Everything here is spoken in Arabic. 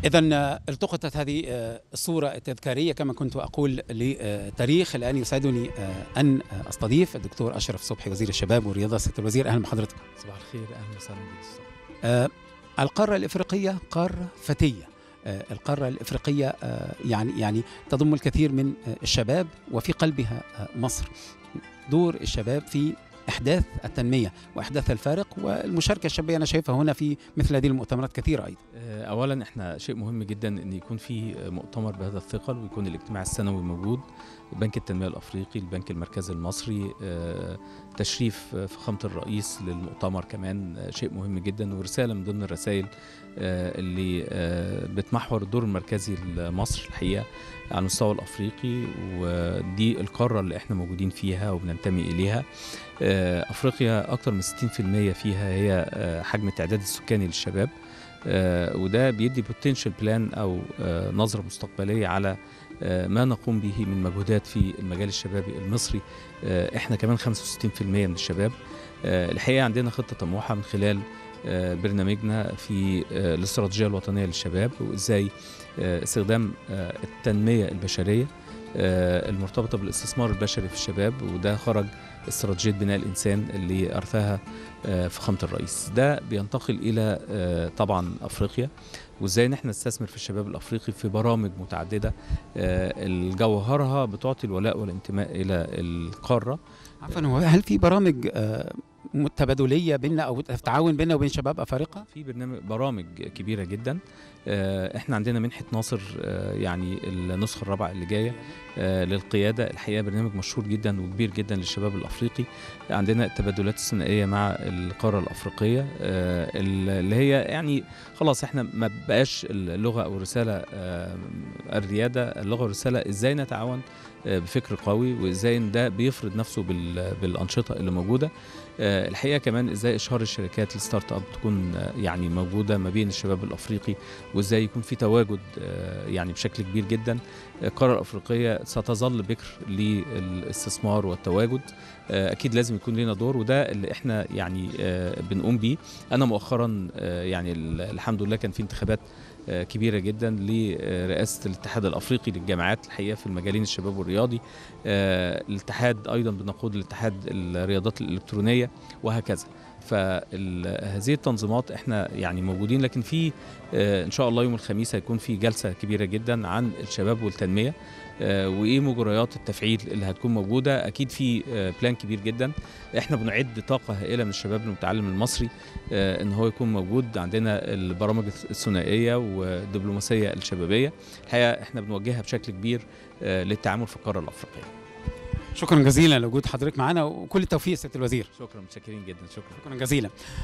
إذا التقطت هذه الصورة التذكارية كما كنت أقول لتاريخ. الآن يسعدني أن أستضيف الدكتور أشرف صبحي وزير الشباب والرياضة. سيادة الوزير أهلا بحضرتك. صباح الخير، أهلا وسهلا بك. القارة الإفريقية قارة فتية. القارة الإفريقية يعني تضم الكثير من الشباب وفي قلبها مصر. دور الشباب في إحداث التنمية وإحداث الفارق والمشاركة الشبابية أنا شايفها هنا في مثل هذه المؤتمرات كثيرة أيضا. أولا إحنا شيء مهم جدا أن يكون في مؤتمر بهذا الثقل ويكون الاجتماع السنوي موجود. بنك التنمية الأفريقي، البنك المركزي المصري، تشريف فخامة الرئيس للمؤتمر كمان شيء مهم جدا، ورسالة من ضمن الرسائل اللي بتمحور الدور المركزي لمصر الحقيقة على المستوى الأفريقي، ودي القارة اللي احنا موجودين فيها وبننتمي إليها. أفريقيا أكتر من 60% فيها هي حجم التعداد السكاني للشباب، وده بيدي بوتنشال بلان أو نظرة مستقبلية على ما نقوم به من مجهودات في المجال الشبابي المصري. احنا كمان 65% من الشباب. الحقيقة عندنا خطة طموحة من خلال برنامجنا في الاستراتيجية الوطنية للشباب، وإزاي استخدام التنمية البشرية المرتبطة بالاستثمار البشري في الشباب، وده خرج استراتيجية بناء الإنسان اللي أرثاها فخامة الرئيس. ده بينتقل إلى طبعا أفريقيا، وإزاي نحن نستثمر في الشباب الأفريقي في برامج متعددة الجوهرها بتعطي الولاء والانتماء إلى القارة. عفوا، هل في برامج تبادلية بيننا أو تعاون بيننا وبين شباب أفارقة؟ في برامج كبيرة جدا. احنا عندنا منحة ناصر يعني النسخة الرابعة اللي جاية للقيادة. الحقيقة برنامج مشهور جدا وكبير جدا للشباب الأفريقي. عندنا التبادلات الثنائية مع القارة الأفريقية اللي هي يعني خلاص احنا ما بقاش اللغة أو الرسالة الريادة، اللغة والرسالة ازاي نتعاون بفكر قوي، وازاي ده بيفرض نفسه بالأنشطة اللي موجودة. الحقيقة كمان ازاي اشهار الشركات الستارت اب تكون يعني موجودة ما بين الشباب الأفريقي، وازاي يكون في تواجد يعني بشكل كبير جدا. القارة الأفريقية ستظل بكر للاستثمار والتواجد. أكيد لازم يكون لنا دور، وده اللي احنا يعني بنقوم بيه. أنا مؤخرا يعني الحمد لله كان في انتخابات كبيرة جدا لرئاسة الاتحاد الأفريقي للجامعات الحقيقة في المجالين الشباب والرياضي. الاتحاد أيضا بنقود الاتحاد الرياضات الإلكترونية وهكذا. فهذه التنظيمات احنا يعني موجودين، لكن في ان شاء الله يوم الخميس هيكون في جلسة كبيرة جدا عن الشباب والتنمية، وايه مجريات التفعيل اللي هتكون موجودة. اكيد في بلان كبير جدا. احنا بنعد طاقة هائلة من الشباب المتعلم المصري ان هو يكون موجود. عندنا البرامج الثنائية والدبلوماسية الشبابية، الحقيقة احنا بنوجهها بشكل كبير للتعامل في القارة الأفريقية. شكرا جزيلا لوجود حضرتك معنا وكل التوفيق سيادة الوزير. شكرا، متشكرين جدا. شكرا جزيلا.